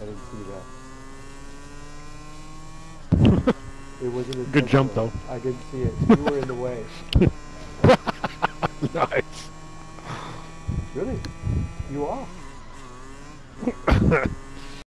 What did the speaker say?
didn't see that. It wasn't intentional. Good jump though. I didn't see it. You were in the way. Nice.